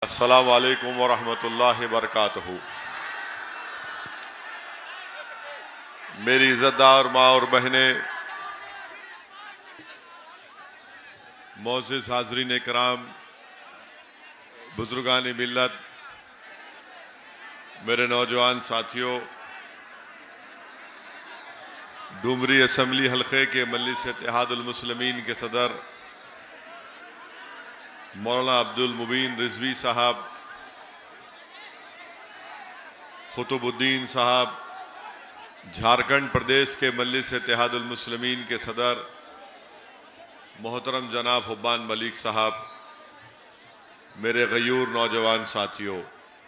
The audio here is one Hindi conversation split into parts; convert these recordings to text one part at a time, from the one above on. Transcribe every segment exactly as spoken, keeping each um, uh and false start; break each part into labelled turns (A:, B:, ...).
A: अस्सलामु अलैकुम वरहमतुल्लाहि वबरकातुहू। मेरी इज़्ज़तदार माँ और बहनें, मोअज़्ज़िज़ हाज़रीन कराम, बुज़ुर्गान मिल्लत, मेरे नौजवान साथियों, डुमरी असम्बली हल्के के मजलिस इत्तेहादुल मुस्लिमीन के सदर मौलाना अब्दुल मुबीन रिजवी साहब, खुतुबुद्दीन साहब, झारखंड प्रदेश के मजलिस इत्तेहादुल मुस्लिमीन के सदर मोहतरम जनाब हुब्बान मलिक साहब, मेरे गयूर नौजवान साथियों,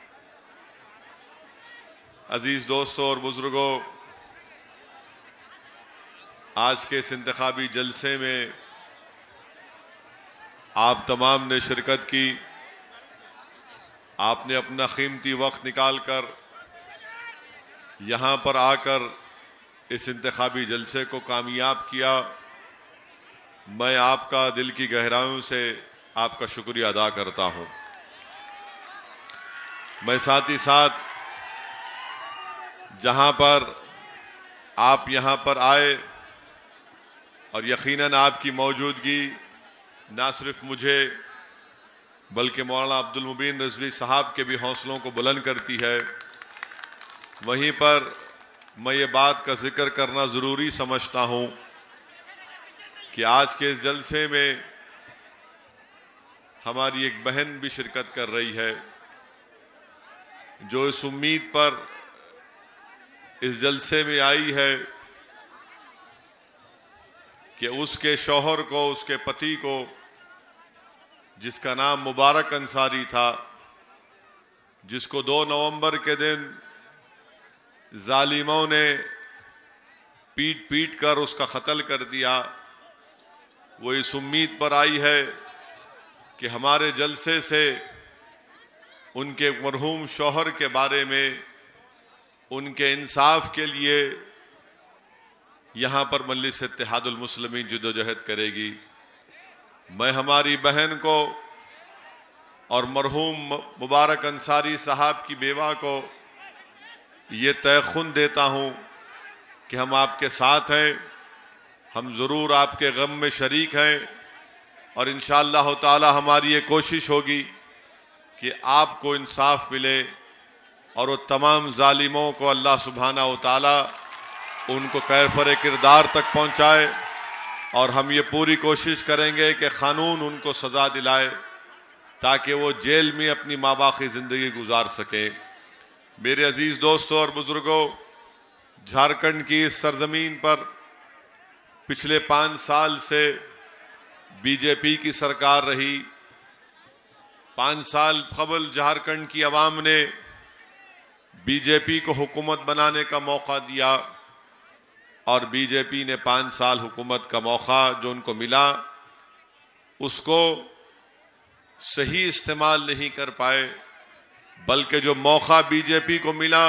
A: अजीज दोस्तों और बुजुर्गों, आज के इस इंतखाबी जलसे में आप तमाम ने शिरकत की। आपने अपना कीमती वक्त निकाल कर यहाँ पर आकर इस इंतखाबी जलसे को कामयाब किया। मैं आपका दिल की गहराइयों से आपका शुक्रिया अदा करता हूँ। मैं साथ ही साथ जहाँ पर आप यहाँ पर आए और यकीनन आपकी मौजूदगी ना सिर्फ मुझे बल्कि मौलाना अब्दुल मुबीन रिजवी साहब के भी हौसलों को बुलंद करती है, वहीं पर मैं ये बात का जिक्र करना ज़रूरी समझता हूँ कि आज के इस जलसे में हमारी एक बहन भी शिरकत कर रही है, जो इस उम्मीद पर इस जलसे में आई है कि उसके शौहर को, उसके पति को, जिसका नाम मुबारक अंसारी था, जिसको दो नवंबर के दिन जालिमों ने पीट पीट कर उसका कत्ल कर दिया, वो इस उम्मीद पर आई है कि हमारे जलसे से उनके मरहूम शौहर के बारे में, उनके इंसाफ के लिए यहाँ पर मजलिस इत्तेहादुल मुस्लिमीन जद्दोजहद करेगी। मैं हमारी बहन को और मरहूम मुबारक अंसारी साहब की बेवा को ये तयखुन देता हूँ कि हम आपके साथ हैं, हम ज़रूर आपके गम में शरीक हैं और इंशाअल्लाह ताला हमारी ये कोशिश होगी कि आपको इंसाफ मिले और वो तमाम जालिमों को अल्लाह सुब्हानहू व तआला उनको कैफर किरदार तक पहुँचाए और हम ये पूरी कोशिश करेंगे कि कानून उनको सज़ा दिलाए ताकि वो जेल में अपनी माँ बाकी ज़िंदगी गुजार सकें। मेरे अजीज़ दोस्तों और बुज़ुर्गों, झारखंड की इस सरजमीन पर पिछले पाँच साल से बीजेपी की सरकार रही। पाँच साल कबल झारखंड की आवाम ने बीजेपी को हुकूमत बनाने का मौका दिया और बीजेपी ने पाँच साल हुकूमत का मौका जो उनको मिला उसको सही इस्तेमाल नहीं कर पाए, बल्कि जो मौका बीजेपी को मिला,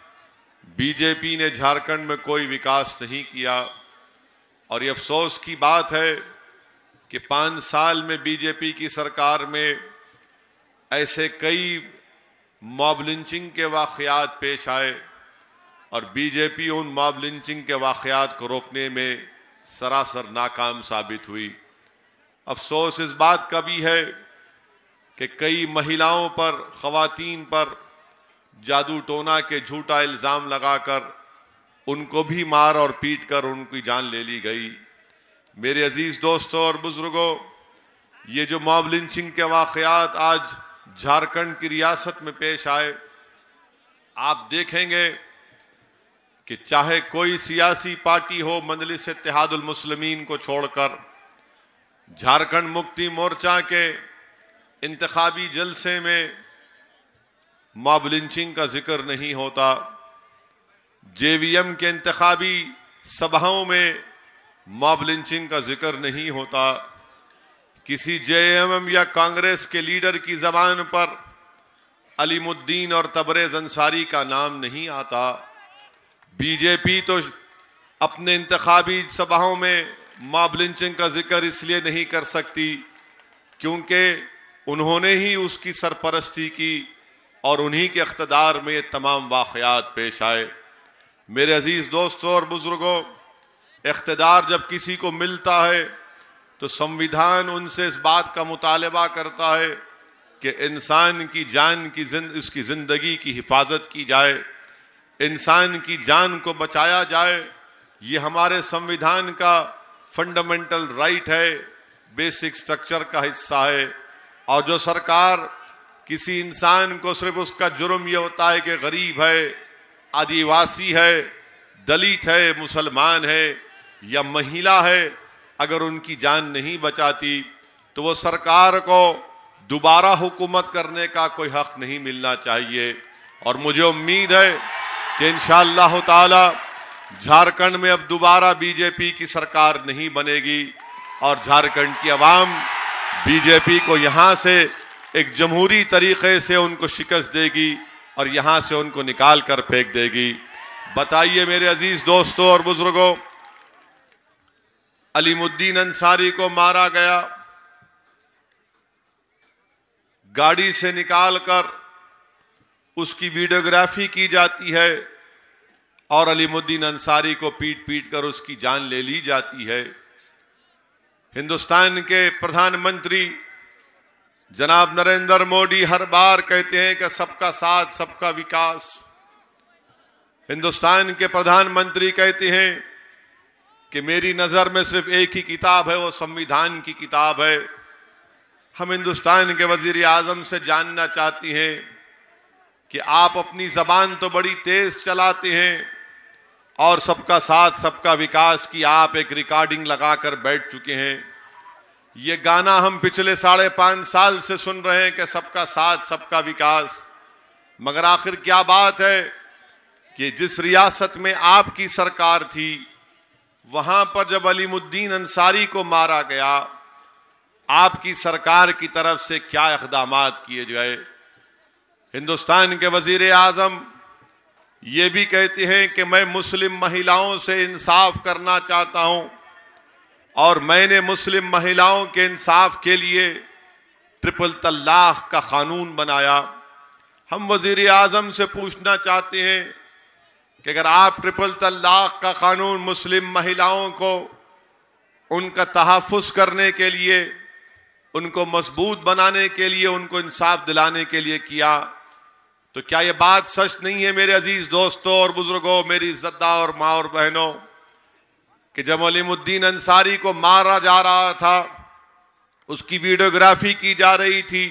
A: बीजेपी ने झारखंड में कोई विकास नहीं किया। और ये अफसोस की बात है कि पाँच साल में बीजेपी की सरकार में ऐसे कई मॉब लिंचिंग के वाक़यात पेश आए और बीजेपी उन मॉब लिंचिंग के वाक़यात को रोकने में सरासर नाकाम साबित हुई। अफसोस इस बात का भी है कि कई महिलाओं पर, ख़वातीन पर जादू टोना के झूठा इल्ज़ाम लगाकर उनको भी मार और पीट कर उनकी जान ले ली गई। मेरे अजीज़ दोस्तों और बुज़ुर्गों, ये जो मॉब लिंचिंग के वाक़यात आज झारखंड की रियासत में पेश आए, आप देखेंगे कि चाहे कोई सियासी पार्टी हो, मजलिस इत्तेहादुल मुस्लिमीन को छोड़कर झारखंड मुक्ति मोर्चा के इंतखाबी जलसे में मॉब लिंचिंग का जिक्र नहीं होता। जेवीएम के इंतखाबी सभाओं में मॉब लिंचिंग का जिक्र नहीं होता। किसी जेएमएम या कांग्रेस के लीडर की जबान पर अलीमुद्दीन और तबरेज अंसारी का नाम नहीं आता। बीजेपी तो अपने इंतखाबी सभाओं में मॉब लिंचिंग का जिक्र इसलिए नहीं कर सकती क्योंकि उन्होंने ही उसकी सरपरस्ती की और उन्हीं के इख्तिदार में ये तमाम वाक़यात पेश आए। मेरे अजीज दोस्तों और बुजुर्गों, इख्तिदार जब किसी को मिलता है तो संविधान उनसे इस बात का मुतालबा करता है कि इंसान की जान की जिंद उसकी जिंदगी की हिफाजत की जाए, इंसान की जान को बचाया जाए। ये हमारे संविधान का फंडामेंटल राइट है, बेसिक स्ट्रक्चर का हिस्सा है। और जो सरकार किसी इंसान को सिर्फ उसका जुर्म यह होता है कि गरीब है, आदिवासी है, दलित है, मुसलमान है या महिला है, अगर उनकी जान नहीं बचाती तो वो सरकार को दोबारा हुकूमत करने का कोई हक नहीं मिलना चाहिए। और मुझे उम्मीद है कि इंशाअल्लाह ताला झारखंड में अब दोबारा बीजेपी की सरकार नहीं बनेगी और झारखंड की आवाम बीजेपी को यहां से एक जमहूरी तरीके से उनको शिकस्त देगी और यहां से उनको निकाल कर फेंक देगी। बताइए मेरे अजीज दोस्तों और बुजुर्गों, अलीमुद्दीन अंसारी को मारा गया, गाड़ी से निकालकर उसकी वीडियोग्राफी की जाती है और अलीमुद्दीन अंसारी को पीट पीट कर उसकी जान ले ली जाती है। हिंदुस्तान के प्रधानमंत्री जनाब नरेंद्र मोदी हर बार कहते हैं कि सबका साथ सबका विकास। हिंदुस्तान के प्रधानमंत्री कहते हैं कि मेरी नजर में सिर्फ एक ही किताब है, वो संविधान की किताब है। हम हिंदुस्तान के वजीर आजम से जानना चाहती हैं कि आप अपनी जबान तो बड़ी तेज चलाते हैं और सबका साथ सबका विकास की आप एक रिकॉर्डिंग लगाकर बैठ चुके हैं। ये गाना हम पिछले साढ़े पांच साल से सुन रहे हैं कि सबका साथ सबका विकास, मगर आखिर क्या बात है कि जिस रियासत में आपकी सरकार थी वहां पर जब अलीमुद्दीन अंसारी को मारा गया, आपकी सरकार की तरफ से क्या इक़दामात किए गए। हिंदुस्तान के वजीर आजम ये भी कहते हैं कि मैं मुस्लिम महिलाओं से इंसाफ करना चाहता हूं और मैंने मुस्लिम महिलाओं के इंसाफ के लिए ट्रिपल तलाक का कानून बनाया। हम वजीर आजम से पूछना चाहते हैं कि अगर आप ट्रिपल तलाक का कानून मुस्लिम महिलाओं को उनका तहफ़्फ़ुज़ करने के लिए, उनको मजबूत बनाने के लिए, उनको इंसाफ दिलाने के लिए किया, तो क्या यह बात सच नहीं है मेरे अजीज दोस्तों और बुजुर्गों, मेरी इज्जतदार और माँ और बहनों, कि जब अलीमुद्दीन अंसारी को मारा जा रहा था, उसकी वीडियोग्राफी की जा रही थी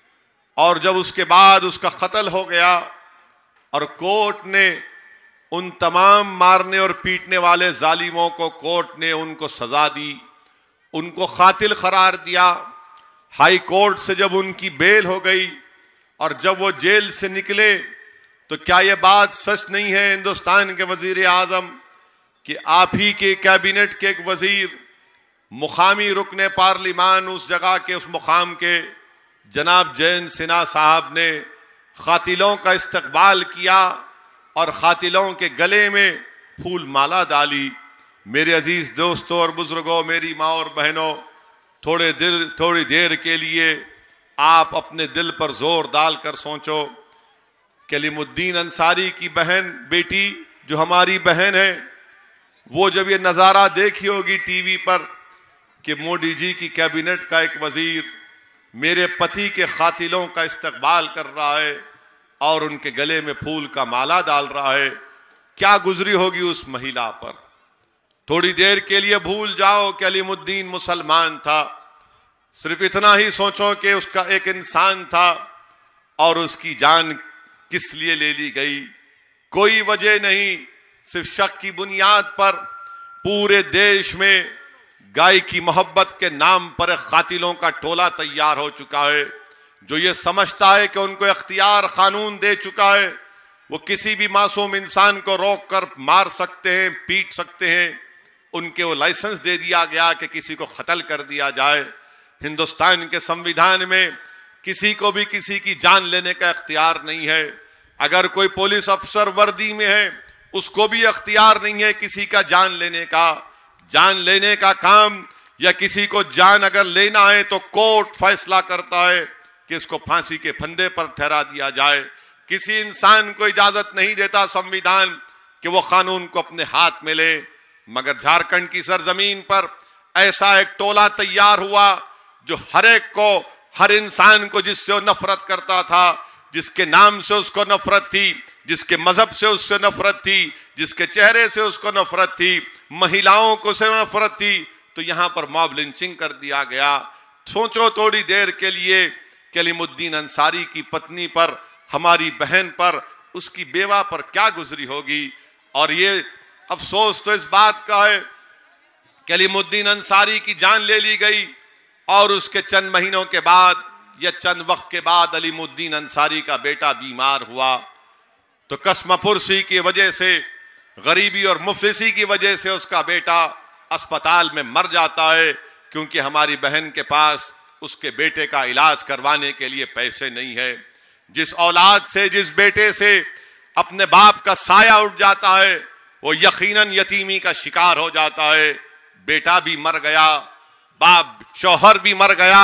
A: और जब उसके बाद उसका कत्ल हो गया और कोर्ट ने उन तमाम मारने और पीटने वाले जालिमों को, कोर्ट ने उनको सजा दी, उनको कातिल करार दिया। हाई कोर्ट से जब उनकी बेल हो गई और जब वो जेल से निकले, तो क्या ये बात सच नहीं है हिंदुस्तान के वजीर आजम कि आप ही के कैबिनेट के एक वजीर, मुकामी रुकने पार्लिमान उस जगह के, उस मुकाम के जनाब जयंत सिन्हा साहब ने कातिलों का इस्तकबाल किया और कातिलों के गले में फूल माला डाली। मेरे अजीज दोस्तों और बुजुर्गों, मेरी माँ और बहनों, थोड़े दिल थोड़ी देर के लिए आप अपने दिल पर जोर डालकर सोचो कि अलीमुद्दीन अंसारी की बहन, बेटी जो हमारी बहन है, वो जब ये नज़ारा देखी होगी टीवी पर कि मोदी जी की कैबिनेट का एक वजीर मेरे पति के कातिलों का इस्तकबाल कर रहा है और उनके गले में फूल का माला डाल रहा है, क्या गुजरी होगी उस महिला पर। थोड़ी देर के लिए भूल जाओ कि अलीमुद्दीन मुसलमान था, सिर्फ इतना ही सोचो कि उसका एक इंसान था और उसकी जान किस लिए ले ली गई, कोई वजह नहीं, सिर्फ शक की बुनियाद पर पूरे देश में गाय की मोहब्बत के नाम पर कातिलों का टोला तैयार हो चुका है, जो ये समझता है कि उनको इख्तियार कानून दे चुका है, वो किसी भी मासूम इंसान को रोक कर मार सकते हैं, पीट सकते हैं। उनके वो लाइसेंस दे दिया गया कि किसी को कत्ल कर दिया जाए। हिंदुस्तान के संविधान में किसी को भी किसी की जान लेने का इख्तियार नहीं है। अगर कोई पुलिस अफसर वर्दी में है, उसको भी इख्तियार नहीं है किसी का जान लेने का। जान लेने का काम या किसी को जान अगर लेना है तो कोर्ट फैसला करता है, कि इसको फांसी के फंदे पर ठहरा दिया जाए। किसी इंसान को इजाजत नहीं देता संविधान कि वो कानून को अपने हाथ में ले, मगर झारखंड की सरजमीन पर ऐसा एक टोला तैयार हुआ जो हर एक को, हर इंसान को जिससे वो नफरत करता था, जिसके नाम से उसको नफरत थी, जिसके मजहब से उससे नफरत थी, जिसके चेहरे से उसको नफरत थी, महिलाओं को से नफरत थी, तो यहां पर मॉब लिंचिंग कर दिया गया। सोचो थोड़ी देर के लिए कलीमुद्दीन अंसारी की पत्नी पर, हमारी बहन पर, उसकी बेवा पर क्या गुजरी होगी। और ये अफसोस तो इस बात का है, कलीमुद्दीन अंसारी की जान ले ली गई और उसके चंद महीनों के बाद या चंद वक्त के बाद अलीमुद्दीन अंसारी का बेटा बीमार हुआ, तो कसमपुरसी की वजह से, गरीबी और मुफलिसी की वजह से उसका बेटा अस्पताल में मर जाता है, क्योंकि हमारी बहन के पास उसके बेटे का इलाज करवाने के लिए पैसे नहीं है। जिस औलाद से, जिस बेटे से अपने बाप का साया उठ जाता है, वो यकीनन यतीमी का शिकार हो जाता है। बेटा भी मर गया, बाप शौहर भी मर गया,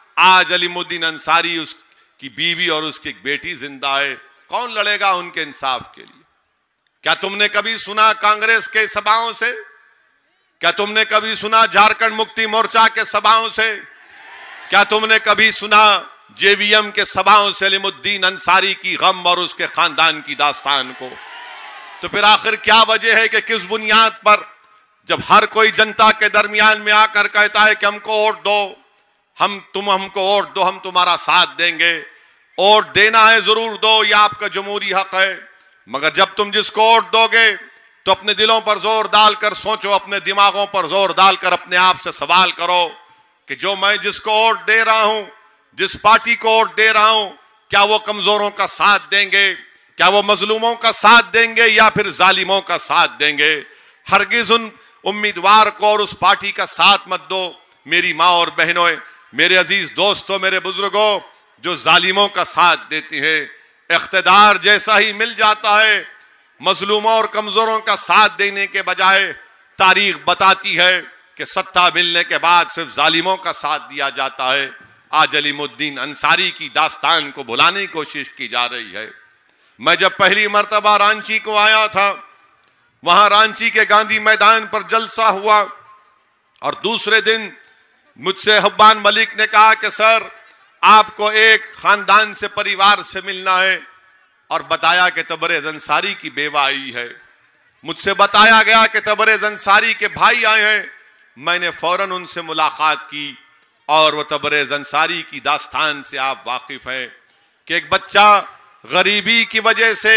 A: आज अलीमुद्दीन अंसारी, उसकी बीवी और उसकी बेटी जिंदा है। कौन लड़ेगा उनके इंसाफ के लिए? क्या तुमने कभी सुना कांग्रेस के सभाओं से? क्या तुमने कभी सुना झारखंड मुक्ति मोर्चा के सभाओं से? क्या तुमने कभी सुना जेवीएम के सभाओं से अलीमुद्दीन अंसारी की गम और उसके खानदान की दास्तान को? तो फिर आखिर क्या वजह है कि किस बुनियाद पर जब हर कोई जनता के दरमियान में आकर कहता है कि हमको वोट दो, हम तुम हमको वोट दो, हम तुम्हारा साथ देंगे, वोट देना है जरूर दो, यह आपका जमहूरी हक है, मगर जब तुम जिसको वोट दोगे तो अपने दिलों पर जोर डालकर सोचो, अपने दिमागों पर जोर डालकर अपने आप से सवाल करो कि जो मैं जिसको वोट दे रहा हूं, जिस पार्टी को वोट दे रहा हूं, क्या वो कमजोरों का साथ देंगे? क्या वो मजलूमों का साथ देंगे या फिर जालिमों का साथ देंगे? हरगिज उन उम्मीदवार को और उस पार्टी का साथ मत दो। मेरी माँ और बहनों, मेरे अजीज दोस्तों, मेरे बुजुर्गों, जो जालिमों का साथ देती है, इख्तिदार जैसा ही मिल जाता है, मजलूमों और कमजोरों का साथ देने के बजाय तारीख बताती है कि सत्ता मिलने के बाद सिर्फ जालिमों का साथ दिया जाता है। आज अलीमुद्दीन अंसारी की दास्तान को भुलाने की कोशिश की जा रही है। मैं जब पहली मर्तबा रांची को आया था, वहां रांची के गांधी मैदान पर जलसा हुआ और दूसरे दिन मुझसे हुब्बान मलिक ने कहा कि सर आपको एक खानदान से, परिवार से मिलना है, और बताया कि तबरेज अंसारी की बेवा आई है। मुझसे बताया गया कि तबरेज अंसारी के भाई आए हैं। मैंने फौरन उनसे मुलाकात की और वो तबरेज अंसारी की दास्तान से आप वाकिफ हैं कि एक बच्चा गरीबी की वजह से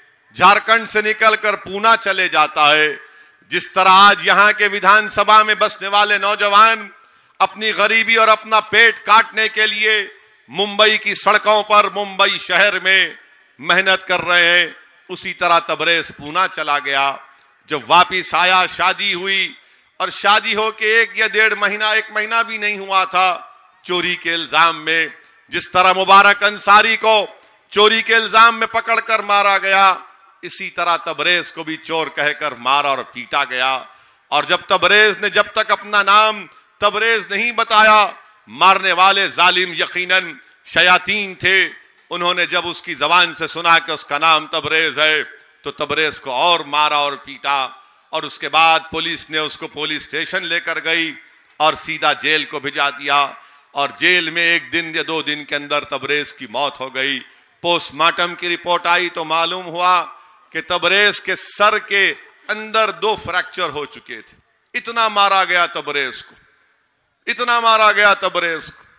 A: झारखंड से निकलकर पूना चले जाता है। जिस तरह आज यहाँ के विधानसभा में बसने वाले नौजवान अपनी गरीबी और अपना पेट काटने के लिए मुंबई की सड़कों पर, मुंबई शहर में मेहनत कर रहे हैं, उसी तरह तबरेज पूना चला गया। जब वापिस आया, शादी हुई और शादी हो के एक या डेढ़ महीना, एक महीना भी नहीं हुआ था, चोरी के इल्जाम में, जिस तरह मुबारक अंसारी को चोरी के इल्जाम में पकड़कर मारा गया, इसी तरह तबरेज को भी चोर कहकर मारा और पीटा गया। और जब तबरेज ने जब तक अपना नाम तबरेज नहीं बताया, मारने वाले जालिम यकीनन शयातीन थे, उन्होंने जब उसकी जबान से सुना कि उसका नाम तबरेज है तो तबरेज को और मारा और पीटा। और उसके बाद पुलिस ने उसको पुलिस स्टेशन लेकर गई और सीधा जेल को भिजा दिया। और जेल में एक दिन या दो दिन के अंदर तबरेज की मौत हो गई। पोस्टमार्टम की रिपोर्ट आई तो मालूम हुआ कि तबरेज के सर के अंदर दो फ्रैक्चर हो चुके थे। इतना मारा गया तबरेज को, इतना मारा गया तबरेज को।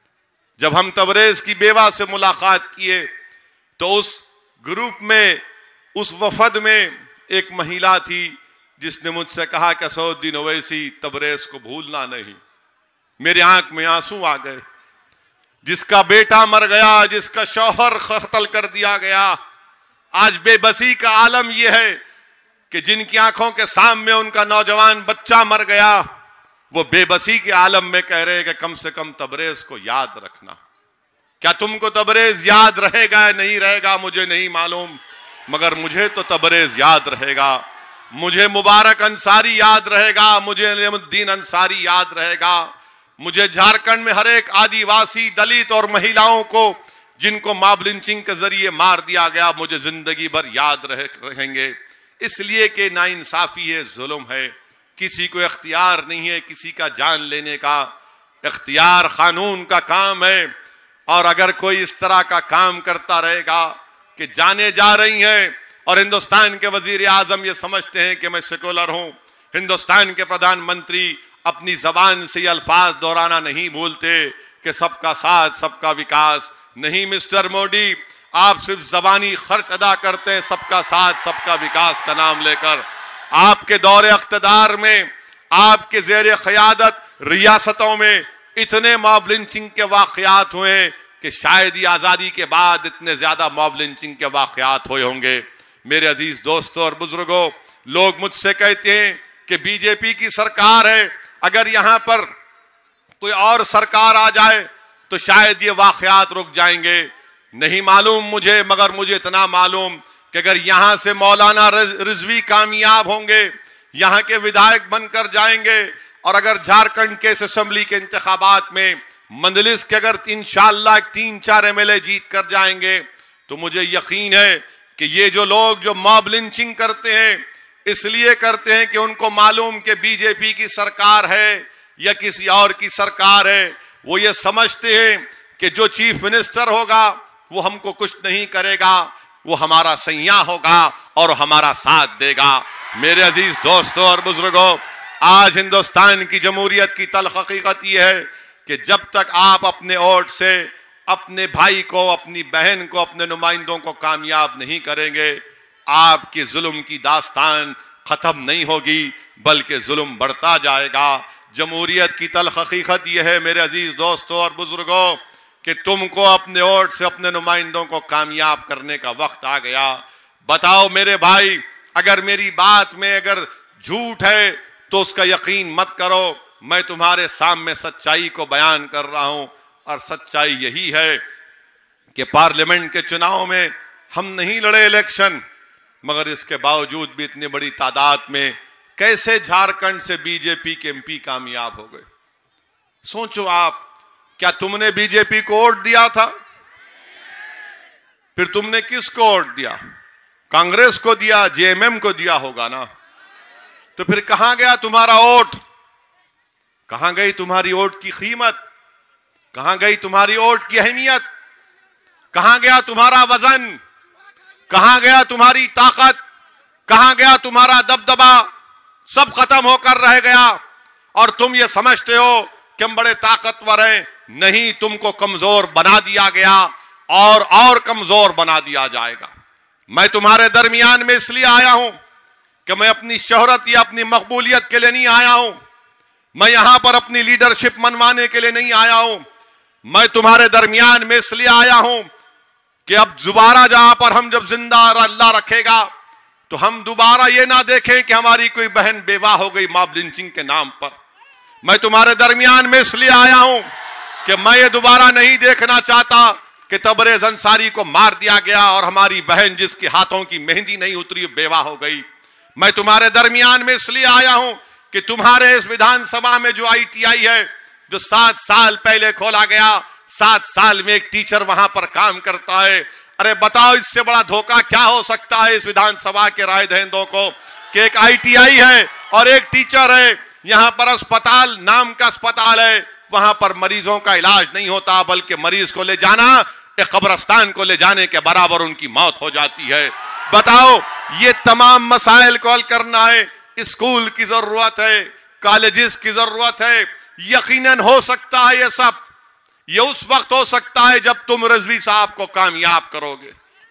A: जब हम तबरेज की बेवा से मुलाकात किए तो उस ग्रुप में, उस वफद में एक महिला थी जिसने मुझसे कहा कि असदुद्दीन ओवैसी, तबरेज को भूलना नहीं। मेरे आंख में आंसू आ गए। जिसका बेटा मर गया, जिसका शौहर कत्ल कर दिया गया, आज बेबसी का आलम यह है कि जिनकी आंखों के सामने उनका नौजवान बच्चा मर गया, वो बेबसी के आलम में कह रहे हैं कि कम से कम तबरेज को याद रखना। क्या तुमको तबरेज याद रहेगा या नहीं रहेगा मुझे नहीं मालूम, मगर मुझे तो तबरेज याद रहेगा। मुझे मुबारक अंसारी याद रहेगा, मुझे अलीमुद्दीन अंसारी याद रहेगा। मुझे झारखंड में हर एक आदिवासी, दलित और महिलाओं को जिनको मॉब लिंचिंग के जरिए मार दिया गया, मुझे जिंदगी भर याद रह, रहेंगे। इसलिए कि नाइंसाफी है, जुल्म है, किसी को इख्तियार नहीं है किसी का जान लेने का, इख्तियार कानून का काम है। और अगर कोई इस तरह का काम करता रहेगा कि जाने जा रही हैं और हिंदुस्तान के वजीर आजम ये समझते हैं कि मैं सेकुलर हूं, हिंदुस्तान के प्रधानमंत्री अपनी जबान से ये अल्फाज दोहराना नहीं भूलते कि सबका साथ सबका विकास। नहीं मिस्टर मोदी, आप सिर्फ जबानी खर्च अदा करते हैं सबका साथ सबका विकास का नाम लेकर। आपके दौरे इख्तिदार में, आपके जेर क़यादत रियासतों में इतने मॉब लिंचिंग के वाक़यात हुए कि शायद ही आज़ादी के बाद इतने ज्यादा मॉब लिंचिंग के वाक़यात हुए होंगे। मेरे अजीज दोस्तों और बुजुर्गों, लोग मुझसे कहते हैं कि बीजेपी की सरकार है, अगर यहां पर कोई और सरकार आ जाए तो शायद ये वाक़यात रुक जाएंगे। नहीं मालूम मुझे, मगर मुझे इतना मालूम कि अगर यहां से मौलाना रिजवी कामयाब होंगे, यहां के विधायक बनकर जाएंगे, और अगर झारखंड के असेंबली के इंतखाबात में मंदलिस के अगर इंशाअल्लाह तीन चार एमएलए जीत कर जाएंगे, तो मुझे यकीन है कि ये जो लोग जो मॉब लिंचिंग करते हैं इसलिए करते हैं कि उनको मालूम कि बीजेपी की सरकार है या किसी और की सरकार है, वो ये समझते हैं कि जो चीफ मिनिस्टर होगा वो हमको कुछ नहीं करेगा, वो हमारा सैयां होगा और हमारा साथ देगा। मेरे अजीज दोस्तों और बुजुर्गों, आज हिंदुस्तान की जमहूरियत की तल्ख हकीकत यह है कि जब तक आप अपने वोट से अपने भाई को, अपनी बहन को, अपने नुमाइंदों को कामयाब नहीं करेंगे, आपकी जुल्म की दास्तान खत्म नहीं होगी, बल्कि जुल्म बढ़ता जाएगा। जमहूरियत की तल्ख हकीकत यह है मेरे अजीज दोस्तों और बुजुर्गों कि तुमको अपने वोट से अपने नुमाइंदों को कामयाब करने का वक्त आ गया। बताओ मेरे भाई, अगर मेरी बात में अगर झूठ है तो उसका यकीन मत करो, मैं तुम्हारे सामने सच्चाई को बयान कर रहा हूं। और सच्चाई यही है कि पार्लियामेंट के चुनाव में हम नहीं लड़े इलेक्शन, मगर इसके बावजूद भी इतनी बड़ी तादाद में कैसे झारखंड से बीजेपी के एमपी कामयाब हो गए। सोचो आप, क्या तुमने बीजेपी को वोट दिया था? फिर तुमने किसको वोट दिया? कांग्रेस को दिया, जेएमएम को दिया होगा ना। तो फिर कहां गया तुम्हारा वोट? कहां गई तुम्हारी वोट की कीमत? कहां गई तुम्हारी वोट की अहमियत? कहां गया तुम्हारा वजन? कहां गया तुम्हारी ताकत? कहां गया तुम्हारा दबदबा? सब खत्म होकर रह गया। और तुम ये समझते हो कि हम बड़े ताकतवर हैं। नहीं, तुमको कमजोर बना दिया गया और और कमजोर बना दिया जाएगा। मैं तुम्हारे दरमियान में इसलिए आया हूं कि मैं अपनी शोहरत या अपनी मकबूलियत के लिए नहीं आया हूं। मैं यहां पर अपनी लीडरशिप मनवाने के लिए नहीं आया हूं। मैं तुम्हारे दरमियान में इसलिए आया हूं कि अब दोबारा जहां पर हम जब जिंदा अल्लाह रखेगा तो हम दोबारा ये ना देखें कि हमारी कोई बहन बेवा हो गई मॉब लिंचिंग के नाम पर। मैं तुम्हारे दरमियान में इसलिए आया हूं कि मैं ये दोबारा नहीं देखना चाहता कि तबरेज अंसारी को मार दिया गया और हमारी बहन जिसके हाथों की मेहंदी नहीं उतरी बेवा हो गई। मैं तुम्हारे दरमियान में इसलिए आया हूं कि तुम्हारे इस विधानसभा में जो आईटीआई है, जो सात साल पहले खोला गया, सात साल में एक टीचर वहां पर काम करता है। अरे बताओ, इससे बड़ा धोखा क्या हो सकता है इस विधानसभा के राय दहिंदों को कि एक आईटीआई है और एक टीचर है। यहां पर अस्पताल, नाम का अस्पताल है, वहां पर मरीजों का इलाज नहीं होता, बल्कि मरीज को ले जाना एक कब्रिस्तान को ले जाने के बराबर उनकी मौत हो जाती है। बताओ, ये तमाम मसाइल को हल करना है, स्कूल की जरूरत है, कॉलेजेस की जरूरत है। यकीनन हो सकता है ये सब, ये उस वक्त हो सकता है जब तुम रिजवी साहब को कामयाब करोगे।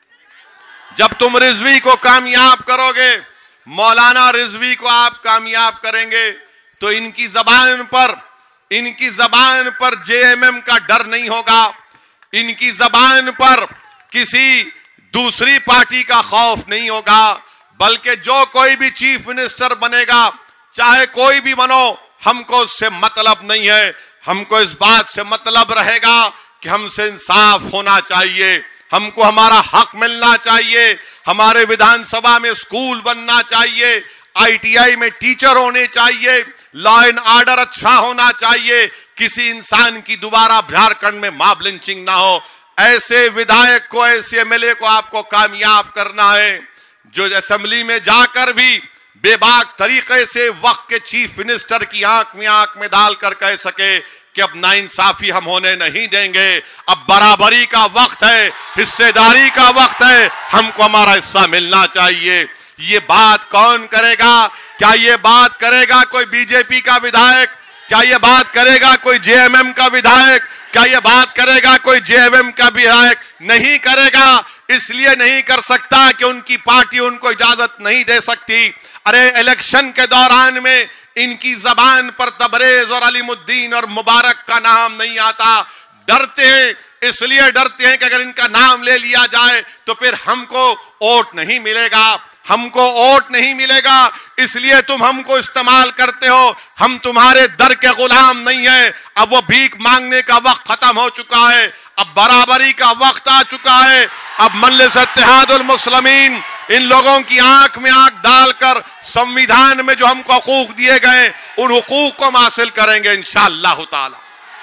A: जब तुम रिजवी को कामयाब करोगे, मौलाना रिजवी को आप कामयाब करेंगे, तो इनकी जबान पर इनकी जबान पर जेएमएम का डर नहीं होगा। इनकी जबान पर किसी दूसरी पार्टी का खौफ नहीं होगा, बल्कि जो कोई भी चीफ मिनिस्टर बनेगा, चाहे कोई भी बनो, हमको उससे मतलब नहीं है। हमको इस बात से मतलब रहेगा कि हमसे इंसाफ होना चाहिए, हमको हमारा हक मिलना चाहिए, हमारे विधानसभा में स्कूल बनना चाहिए, आईटीआई में टीचर होने चाहिए, लॉ एंड ऑर्डर अच्छा होना चाहिए, किसी इंसान की दोबारा झारखंड में मॉब लिंचिंग ना हो। ऐसे विधायक को, ऐसे एमएलए को आपको कामयाब करना है जो असेंबली में जाकर भी बेबाक तरीके से वक्त के चीफ मिनिस्टर की आंख में आंख में डालकर कह सके कि अब नाइंसाफी हम होने नहीं देंगे, अब बराबरी का वक्त है, हिस्सेदारी का वक्त है, हमको हमारा हिस्सा मिलना चाहिए। ये बात कौन करेगा? क्या ये बात करेगा कोई बीजेपी का विधायक? क्या ये बात करेगा कोई जेएमएम का विधायक? क्या ये बात करेगा कोई जेएमएम का विधायक? नहीं करेगा। इसलिए नहीं कर सकता कि उनकी पार्टी उनको इजाजत नहीं दे सकती। अरे इलेक्शन के दौरान में इनकी जबान पर तबरेज और अलीमुद्दीन और मुबारक का नाम नहीं आता। डरते हैं, इसलिए डरते हैं कि अगर इनका नाम ले लिया जाए तो फिर हमको वोट नहीं मिलेगा, हमको वोट नहीं मिलेगा, इसलिए तुम हमको इस्तेमाल करते हो। हम तुम्हारे दर के गुलाम नहीं है। अब वो भीख मांगने का वक्त खत्म हो चुका है, अब बराबरी का वक्त आ चुका है। अब मजलिस इत्तेहादुल मुस्लिमीन इन लोगों की आंख में आंख डालकर संविधान में जो हमको हकूक दिए गए उन हुकूक को हम हासिल करेंगे इंशाअल्लाह ताला।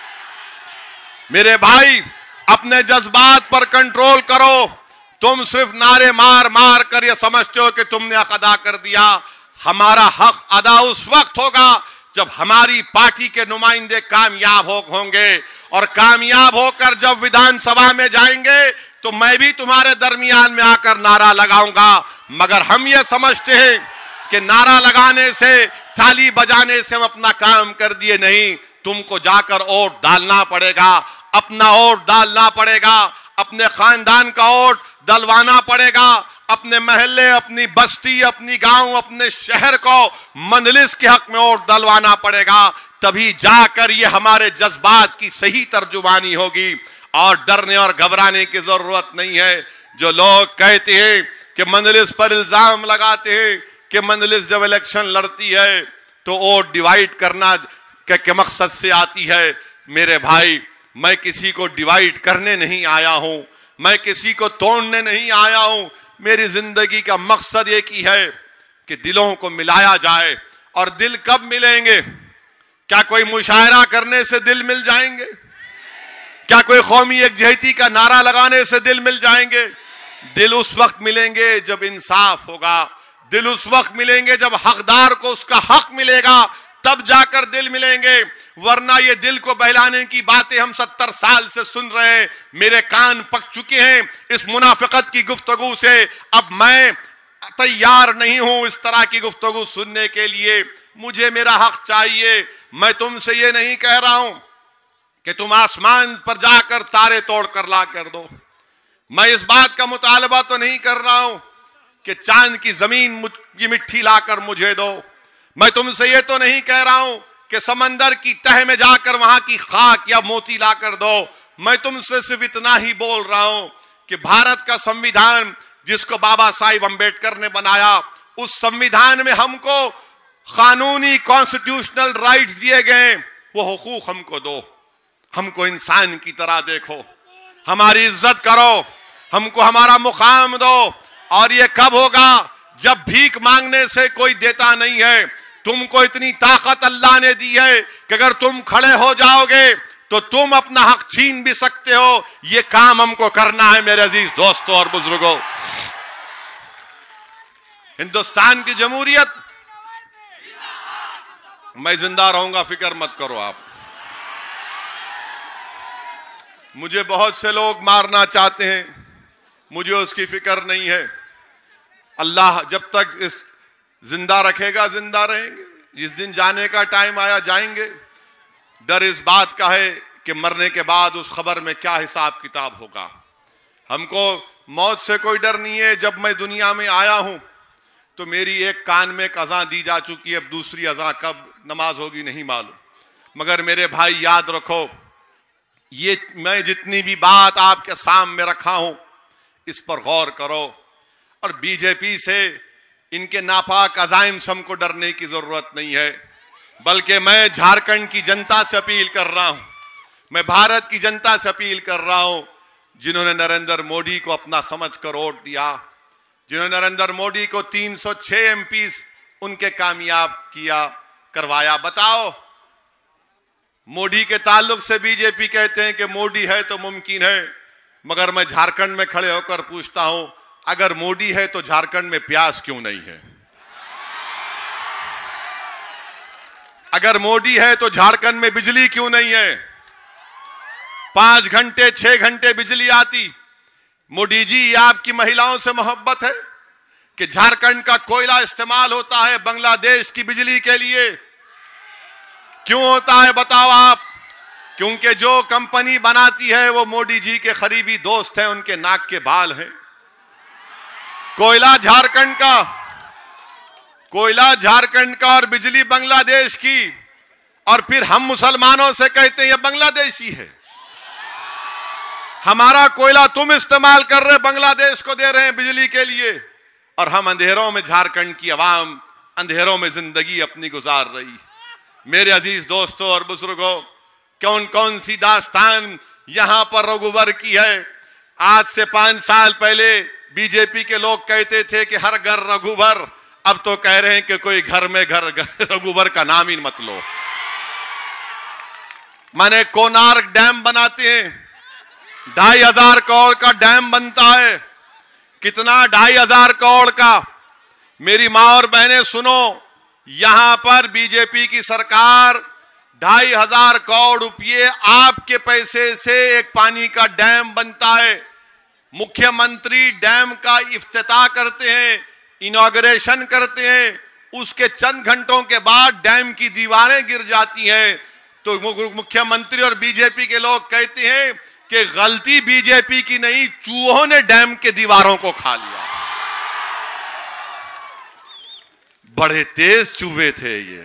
A: मेरे भाई, अपने जज्बात पर कंट्रोल करो। तुम सिर्फ नारे मार मार कर ये समझते हो कि तुमने हक अदा कर दिया। हमारा हक अदा उस वक्त होगा जब हमारी पार्टी के नुमाइंदे कामयाब हो होंगे, और कामयाब होकर जब विधानसभा में जाएंगे तो मैं भी तुम्हारे दरमियान में आकर नारा लगाऊंगा। मगर हम ये समझते हैं कि नारा लगाने से, ताली बजाने से हम अपना काम कर दिए, नहीं। तुमको जाकर वोट डालना पड़ेगा, अपना वोट डालना पड़ेगा, अपने खानदान का वोट डलवाना पड़ेगा, अपने महल्ले, अपनी बस्ती, अपनी गांव, अपने शहर को मंजलिस के हक में वोट डलवाना पड़ेगा। तभी जाकर ये हमारे जज्बात की सही तर्जुमानी होगी। और डरने और घबराने की जरूरत नहीं है। जो लोग कहते हैं कि मंजलिस पर इल्जाम लगाते हैं कि मंजलिस जब इलेक्शन लड़ती है तो वोट डिवाइड करना के, के मकसद से आती है। मेरे भाई, मैं किसी को डिवाइड करने नहीं आया हूं, मैं किसी को तोड़ने नहीं आया हूं। मेरी जिंदगी का मकसद एक ही है कि दिलों को मिलाया जाए। और दिल कब मिलेंगे? क्या कोई मुशायरा करने से दिल मिल जाएंगे? क्या कोई कौमी एकजहती का नारा लगाने से दिल मिल जाएंगे? दिल उस वक्त मिलेंगे जब इंसाफ होगा, दिल उस वक्त मिलेंगे जब हकदार को उसका हक मिलेगा, तब जाकर दिल मिलेंगे। वरना ये दिल को बहलाने की बातें हम सत्तर साल से सुन रहे हैं, मेरे कान पक चुके हैं इस मुनाफिकत की गुफ्तगू से। अब मैं तैयार नहीं हूं इस तरह की गुफ्तगू सुनने के लिए। मुझे मेरा हक चाहिए। मैं तुमसे ये नहीं कह रहा हूं कि तुम आसमान पर जाकर तारे तोड़ कर ला कर दो। मैं इस बात का मुतालबा तो नहीं कर रहा हूं कि चांद की जमीन की मिट्टी लाकर मुझे दो। मैं तुमसे ये तो नहीं कह रहा हूं कि समंदर की तह में जाकर वहां की खाक या मोती लाकर दो। मैं तुमसे सिर्फ इतना ही बोल रहा हूं कि भारत का संविधान जिसको बाबा साहिब अंबेडकर ने बनाया, उस संविधान में हमको कानूनी कॉन्स्टिट्यूशनल राइट्स दिए गए, वो हुकूक हमको दो। हमको इंसान की तरह देखो, हमारी इज्जत करो, हमको हमारा मुकाम दो। और ये कब होगा? जब भीख मांगने से कोई देता नहीं है। तुमको इतनी ताकत अल्लाह ने दी है कि अगर तुम खड़े हो जाओगे तो तुम अपना हक छीन भी सकते हो। ये काम हमको करना है मेरे अजीज दोस्तों और बुजुर्गों। हिंदुस्तान की जमहूरियत, मैं जिंदा रहूंगा, फिक्र मत करो आप। मुझे बहुत से लोग मारना चाहते हैं, मुझे उसकी फिक्र नहीं है। अल्लाह जब तक इस जिंदा रखेगा जिंदा रहेंगे, जिस दिन जाने का टाइम आया जाएंगे। डर इस बात का है कि मरने के बाद उस खबर में क्या हिसाब किताब होगा। हमको मौत से कोई डर नहीं है। जब मैं दुनिया में आया हूं तो मेरी एक कान में एक अज़ान दी जा चुकी है, अब दूसरी अज़ान कब नमाज होगी नहीं मालूम। मगर मेरे भाई याद रखो, ये मैं जितनी भी बात आपके सामने रखा हूं इस पर गौर करो। और बीजेपी से, इनके नापाक अज़ाइम से हमको डरने की जरूरत नहीं है। बल्कि मैं झारखंड की जनता से अपील कर रहा हूं, मैं भारत की जनता से अपील कर रहा हूं, जिन्होंने नरेंद्र मोदी को अपना समझकर वोट दिया, जिन्होंने नरेंद्र मोदी को तीन सौ छह एमपी उनके कामयाब किया करवाया। बताओ, मोदी के ताल्लुक से बीजेपी कहते हैं कि मोदी है तो मुमकिन है, मगर मैं झारखंड में खड़े होकर पूछता हूं, अगर मोदी है तो झारखंड में प्याज क्यों नहीं है? अगर मोदी है तो झारखंड में बिजली क्यों नहीं है? पांच घंटे छह घंटे बिजली आती। मोदी जी, ये आपकी महिलाओं से मोहब्बत है कि झारखंड का कोयला इस्तेमाल होता है बांग्लादेश की बिजली के लिए? क्यों होता है बताओ आप? क्योंकि जो कंपनी बनाती है वो मोदी जी के करीबी दोस्त हैं, उनके नाक के बाल हैं। कोयला झारखंड का कोयला झारखंड का और बिजली बांग्लादेश की, और फिर हम मुसलमानों से कहते हैं ये बांग्लादेशी है। हमारा कोयला तुम इस्तेमाल कर रहे, बांग्लादेश को दे रहे हैं बिजली के लिए, और हम अंधेरों में, झारखंड की आवाम अंधेरों में जिंदगी अपनी गुजार रही। मेरे अजीज दोस्तों और बुजुर्गों, कौन कौन सी दास्तान यहां पर रघुवर की है। आज से पांच साल पहले बीजेपी के लोग कहते थे कि हर घर रघुवर, अब तो कह रहे हैं कि कोई घर में घर रघुवर का नाम ही मत लो। माने कोणार्क डैम बनाते हैं, ढाई हजार करोड़ का डैम बनता है। कितना? ढाई हजार करोड़ का। मेरी मां और बहनें सुनो, यहां पर बीजेपी की सरकार ढाई हजार करोड़ रुपये आपके पैसे से एक पानी का डैम बनता है। मुख्यमंत्री डैम का इफ्तिताह करते हैं, इनॉग्रेशन करते हैं, उसके चंद घंटों के बाद डैम की दीवारें गिर जाती हैं। तो मुख्यमंत्री और बीजेपी के लोग कहते हैं कि गलती बीजेपी की नहीं, चूहों ने डैम के दीवारों को खा लिया। बड़े तेज चूहे थे ये,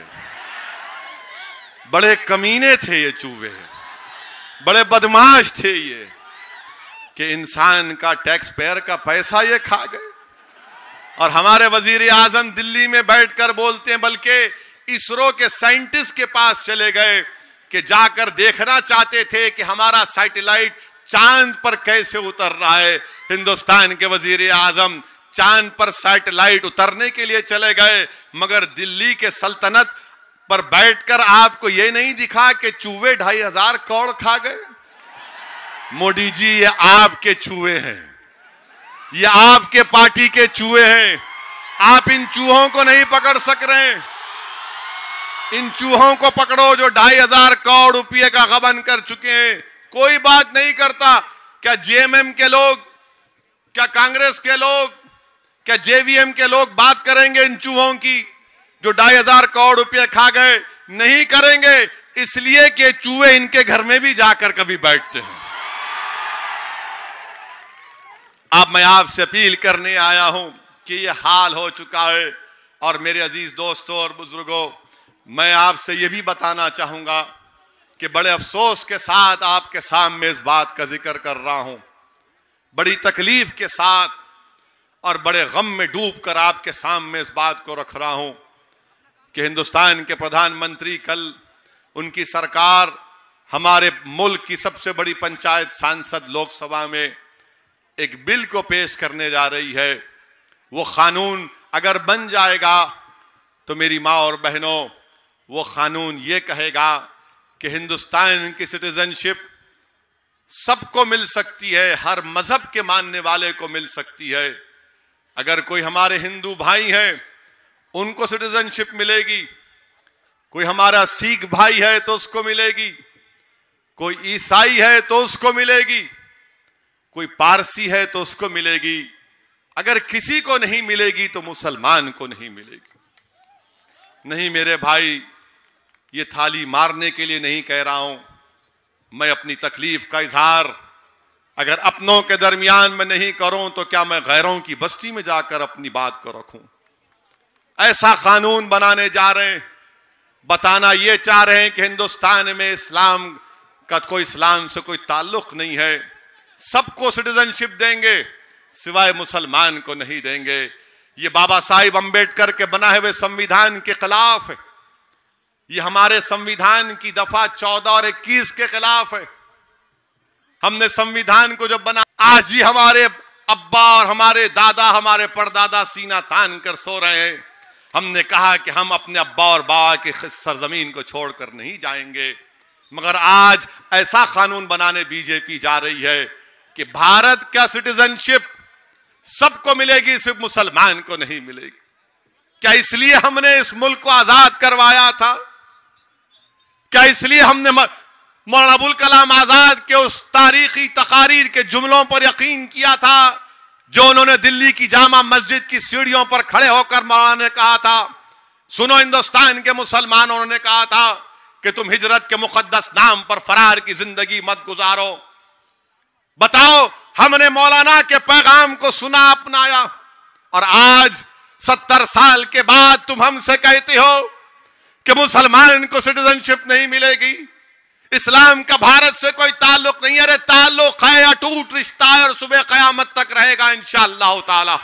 A: बड़े कमीने थे ये चूहे, बड़े बदमाश थे ये, कि इंसान का, टैक्स पेयर का पैसा ये खा गए। और हमारे वजीर आजम दिल्ली में बैठकर बोलते हैं, बल्कि इसरो के साइंटिस्ट के पास चले गए कि जाकर देखना चाहते थे कि हमारा सैटेलाइट चांद पर कैसे उतर रहा है। हिंदुस्तान के वजीर आजम चांद पर सैटेलाइट उतरने के लिए चले गए, मगर दिल्ली के सल्तनत पर बैठकर आपको यह नहीं दिखा कि चूहे ढाई हजार करोड़ खा गए। मोदी जी, ये आपके चूहे हैं, ये आपके पार्टी के चूहे हैं। आप इन चूहों को नहीं पकड़ सक रहे। इन चूहों को पकड़ो जो ढाई हजार करोड़ रुपए का गबन कर चुके हैं। कोई बात नहीं करता। क्या जेएमएम के लोग, क्या कांग्रेस के लोग, क्या जेवीएम के लोग बात करेंगे इन चूहों की जो ढाई हजार करोड़ रुपए खा गए? नहीं करेंगे, इसलिए कि चूहे इनके घर में भी जाकर कभी बैठते हैं। अब मैं आपसे अपील करने आया हूं कि यह हाल हो चुका है। और मेरे अजीज दोस्तों और बुजुर्गों, मैं आपसे यह भी बताना चाहूंगा कि बड़े अफसोस के साथ आपके सामने इस बात का जिक्र कर रहा हूं, बड़ी तकलीफ के साथ और बड़े गम में डूबकर आपके सामने इस बात को रख रहा हूं कि हिंदुस्तान के प्रधानमंत्री, कल उनकी सरकार हमारे मुल्क की सबसे बड़ी पंचायत सांसद लोकसभा में एक बिल को पेश करने जा रही है। वो कानून अगर बन जाएगा तो मेरी माँ और बहनों, वो कानून ये कहेगा कि हिंदुस्तान की सिटीजनशिप सबको मिल सकती है, हर मजहब के मानने वाले को मिल सकती है। अगर कोई हमारे हिंदू भाई हैं उनको सिटीजनशिप मिलेगी, कोई हमारा सिख भाई है तो उसको मिलेगी, कोई ईसाई है तो उसको मिलेगी, कोई पारसी है तो उसको मिलेगी। अगर किसी को नहीं मिलेगी तो मुसलमान को नहीं मिलेगी। नहीं मेरे भाई, ये थाली मारने के लिए नहीं कह रहा हूं, मैं अपनी तकलीफ का इजहार अगर अपनों के दरमियान में नहीं करूं तो क्या मैं गैरों की बस्ती में जाकर अपनी बात को रखूं? ऐसा कानून बनाने जा रहे हैं, बताना ये चाह रहे हैं कि हिंदुस्तान में इस्लाम का कोई, इस्लाम से कोई ताल्लुक नहीं है, सबको सिटीजनशिप देंगे, सिवाय मुसलमान को नहीं देंगे। ये बाबा साहिब अंबेडकर के बनाए हुए संविधान के खिलाफ है, ये हमारे संविधान की दफा चौदह और इक्कीस के खिलाफ है। हमने संविधान को जब बना, आज भी हमारे अब्बा और हमारे दादा, हमारे परदादा सीना तान कर सो रहे हैं। हमने कहा कि हम अपने अब्बा और बाबा के सरजमीन को छोड़कर नहीं जाएंगे। मगर आज ऐसा कानून बनाने बीजेपी जा रही है कि भारत का सिटीजनशिप सबको मिलेगी, सिर्फ मुसलमान को नहीं मिलेगी। क्या इसलिए हमने इस मुल्क को आजाद करवाया था? क्या इसलिए हमने मौलाना अबुल कलाम आजाद के उस तारीखी तकारीर के जुमलों पर यकीन किया था जो उन्होंने दिल्ली की जामा मस्जिद की सीढ़ियों पर खड़े होकर मौलाना ने कहा था, सुनो हिंदुस्तान के मुसलमानों, उन्होंने कहा था कि तुम हिजरत के मुकद्दस नाम पर फरार की जिंदगी मत गुजारो। बताओ, हमने मौलाना के पैगाम को सुना, अपनाया, और आज सत्तर साल के बाद तुम हमसे कहते हो कि मुसलमान को सिटीजनशिप नहीं मिलेगी, इस्लाम का भारत से कोई ताल्लुक नहीं। अरे ताल्लुक है, अटूट रिश्ता है और सुबह कयामत तक रहेगा इंशाअल्लाह ताला।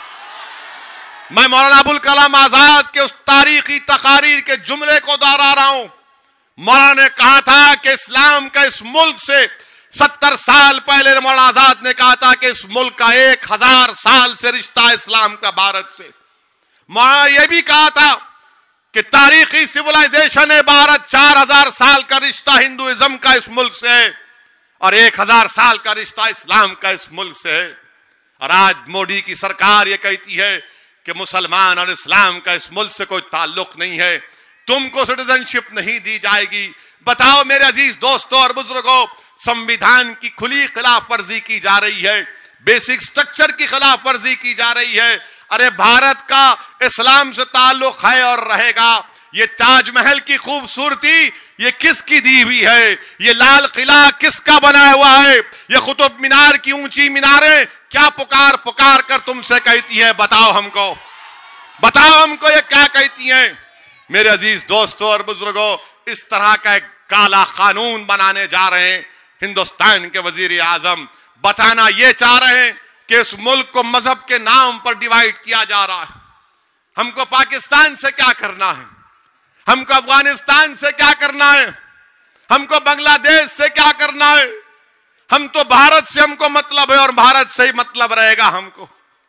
A: मैं मौलाना अबुल कलाम आजाद के उस तारीखी तकारीर के जुमले को दोहरा रहा हूं। मौलाना ने कहा था कि इस्लाम का इस मुल्क से सत्तर साल पहले मौलाना आजाद ने कहा था कि इस मुल्क का एक हजार साल से रिश्ता इस्लाम का भारत से। मौलाना यह भी कहा था कि तारीखी सिविलाइजेशन है भारत, चार हजार साल का रिश्ता हिंदुइज्म का इस मुल्क से है और एक हजार साल का रिश्ता इस्लाम का इस मुल्क से है। और आज मोदी की सरकार ये कहती है कि मुसलमान और इस्लाम का इस मुल्क से कोई ताल्लुक नहीं है, तुमको सिटीजनशिप नहीं दी जाएगी। बताओ मेरे अजीज दोस्तों और बुजुर्गों, संविधान की खुली खिलाफ वर्जी की जा रही है, बेसिक स्ट्रक्चर की खिलाफ वर्जी की जा रही है। अरे भारत का इस्लाम से ताल्लुक है और रहेगा। ये ताजमहल की खूबसूरती ये किसकी दी हुई है? ये लाल किला किसका बनाया हुआ है? ये कुतुब मीनार की ऊंची मीनारें क्या पुकार पुकार कर तुमसे कहती है? बताओ हमको, बताओ हमको ये क्या कहती हैं? मेरे अजीज दोस्तों और बुजुर्गों, इस तरह का एक काला कानून बनाने जा रहे हैं हिंदुस्तान के वजीर आजम। बताना ये चाह रहे हैं कि इस मुल्क को मजहब के नाम पर डिवाइड किया जा रहा है। हमको पाकिस्तान से क्या करना है? हमको अफगानिस्तान से क्या करना है? हमको बांग्लादेश से क्या करना है? हम तो भारत से हमको मतलब है और भारत से ही मतलब रहेगा हमको।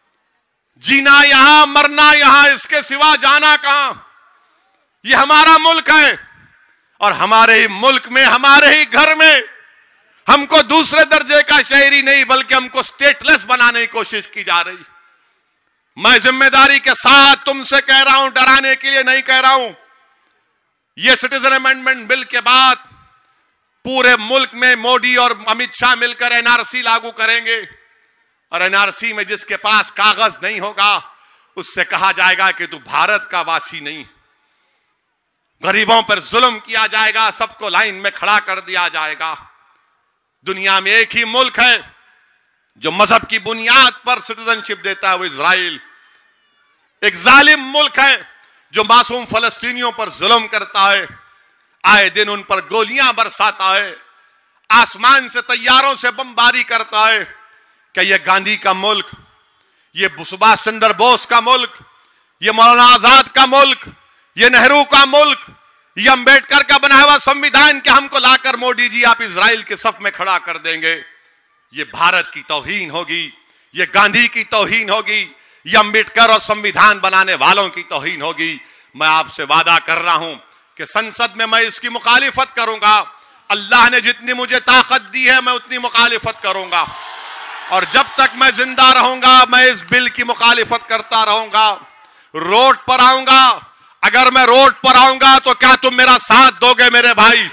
A: जीना यहां, मरना यहां, इसके सिवा जाना कहां? ये हमारा मुल्क है और हमारे ही मुल्क में, हमारे ही घर में हमको दूसरे दर्जे का शहरी नहीं बल्कि हमको स्टेटलेस बनाने की कोशिश की जा रही। मैं जिम्मेदारी के साथ तुमसे कह रहा हूं, डराने के लिए नहीं कह रहा हूं। यह सिटीजन अमेंडमेंट बिल के बाद पूरे मुल्क में मोदी और अमित शाह मिलकर एनआरसी लागू करेंगे और एनआरसी में जिसके पास कागज नहीं होगा उससे कहा जाएगा कि तू भारत का वासी नहीं। गरीबों पर जुल्म किया जाएगा, सबको लाइन में खड़ा कर दिया जाएगा। दुनिया में एक ही मुल्क है जो मजहब की बुनियाद पर सिटीजनशिप देता है, वो इजराइल। एक जालिम मुल्क है जो मासूम फलस्तीनियों पर जुल्म करता है, आए दिन उन पर गोलियां बरसाता है, आसमान से तैयारों से बमबारी करता है। क्या यह गांधी का मुल्क, यह सुभाष चंद्र बोस का मुल्क, यह मौलाना आजाद का मुल्क, यह नेहरू का मुल्क, यह अंबेडकर का बनाया हुआ संविधान के हमको लाकर मोदी जी आप इजराइल के सफ में खड़ा कर देंगे? यह भारत की तौहीन होगी, यह गांधी की तौहीन होगी, यह अंबेडकर और संविधान बनाने वालों की तौहीन होगी। मैं आपसे वादा कर रहा हूं कि संसद में मैं इसकी मुखालिफत करूंगा। अल्लाह ने जितनी मुझे ताकत दी है मैं उतनी मुखालिफत करूंगा और जब तक मैं जिंदा रहूंगा मैं इस बिल की मुखालिफत करता रहूंगा। रोड पर आऊंगा, अगर मैं रोड पर आऊंगा तो क्या तुम मेरा साथ दोगे मेरे भाई?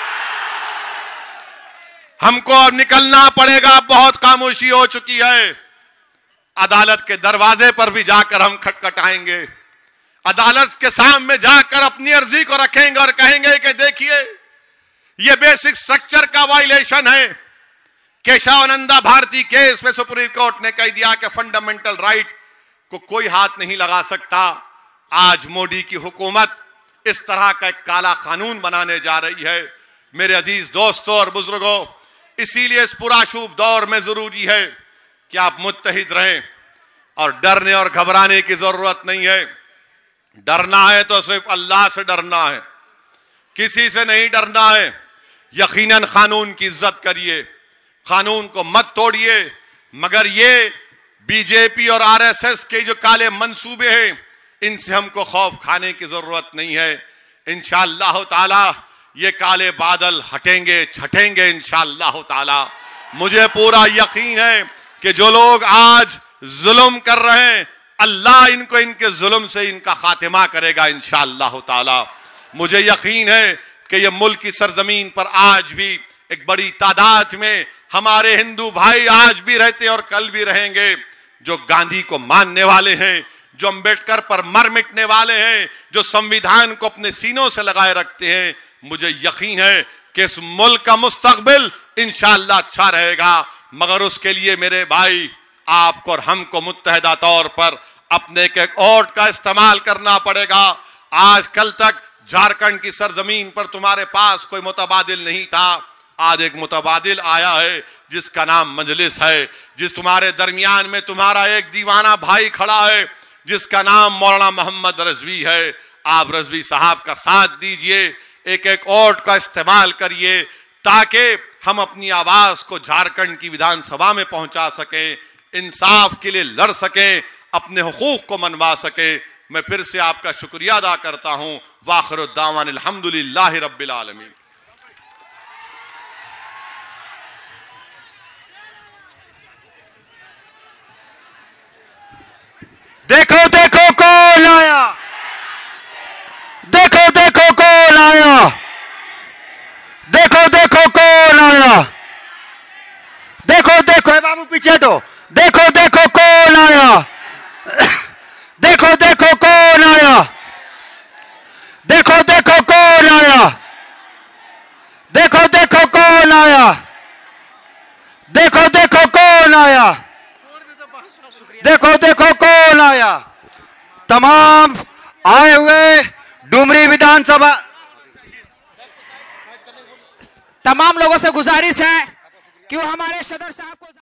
A: हमको अब निकलना पड़ेगा, बहुत खामोशी हो चुकी है। अदालत के दरवाजे पर भी जाकर हम खटखटाएंगे, अदालत के सामने जाकर अपनी अर्जी को रखेंगे और कहेंगे कि देखिए यह बेसिक स्ट्रक्चर का वायलेशन है। केशवानंदा भारती केस में सुप्रीम कोर्ट ने कह दिया कि फंडामेंटल राइट को कोई हाथ नहीं लगा सकता। आज मोदी की हुकूमत इस तरह का एक काला कानून बनाने जा रही है। मेरे अजीज दोस्तों और बुजुर्गों, इसीलिए इस पूरा शुभ दौर में जरूरी है कि आप मुत्तहिद रहें और डरने और घबराने की जरूरत नहीं है। डरना है तो सिर्फ अल्लाह से डरना है, किसी से नहीं डरना है। यकीनन कानून की इज्जत करिए, कानून को मत तोड़िए, मगर ये बीजेपी और आरएसएस के जो काले मंसूबे हैं इनसे हमको खौफ खाने की जरूरत नहीं है। इंशाअल्लाह ताला ये काले बादल हटेंगे, छटेंगे इंशाअल्लाह ताला। मुझे पूरा यकीन है कि जो लोग आज जुल्म कर रहे हैं, अल्लाह इनको इनके जुल्म से इनका खातिमा करेगा इंशाअल्लाह ताला। मुझे यकीन है कि ये मुल्क की सरजमीन पर आज भी एक बड़ी तादाद में हमारे हिंदू भाई आज भी रहते और कल भी रहेंगे, जो गांधी को मानने वाले हैं, जो अंबेडकर पर मर मिटने वाले हैं, जो संविधान को अपने सीनों से लगाए रखते हैं। मुझे यकीन है कि इस मुल्क का मुस्तकबिल इंशाअल्लाह अच्छा रहेगा, मगर उसके लिए मेरे भाई आपको और हमको मुत्तहिदा तौर पर अपने एक वोट का इस्तेमाल करना पड़ेगा। आज कल तक झारखंड की सरजमीन पर तुम्हारे पास कोई मुतबादिल नहीं था, आज एक मुतबादिल आया है जिसका नाम मजलिस है, जिस तुम्हारे दरमियान में तुम्हारा एक दीवाना भाई खड़ा है जिसका नाम मौलाना मोहम्मद रजवी है। आप रजवी साहब का साथ दीजिए, एक एक वोट का इस्तेमाल करिए ताकि हम अपनी आवाज को झारखंड की विधानसभा में पहुंचा सकें, इंसाफ के लिए लड़ सकें, अपने हुकूक को मनवा सके। मैं फिर से आपका शुक्रिया अदा करता हूं। वाखिर दावान अल्हम्दुलिल्लाहि रब्बिल आलमीन।
B: देखो देखो कौन आया, देखो देखो कौन आया, देखो देखो कौन आया, देखो देखो बाबू पीछे तो देखो देखो कौन आया, देखो देखो कौन आया, देखो देखो कौन आया, देखो देखो कौन आया, देखो देखो कौन आया, देखो देखो कौन आया। तमाम आए हुए डुमरी विधानसभा
C: तमाम लोगों से गुजारिश है कि वो हमारे सदर साहब को